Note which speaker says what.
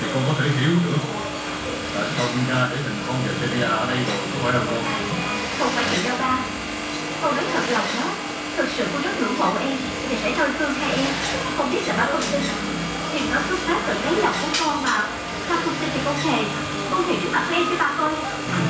Speaker 1: con có thể hiểu được. Tại sao Vinh Nga để tình con và Celia ở đây rồi, không phải đâu con?
Speaker 2: Không phải vậy đâu ba. Con nói thật lòng đó. Thực sự con rất ngưỡng mộ em và sẽ thôi thương hai em. Con biết là ba không tin. Thì nó xuất phát từ đáy lòng của con mà. Ba không tin thì con thề trước mặt em với ba coi.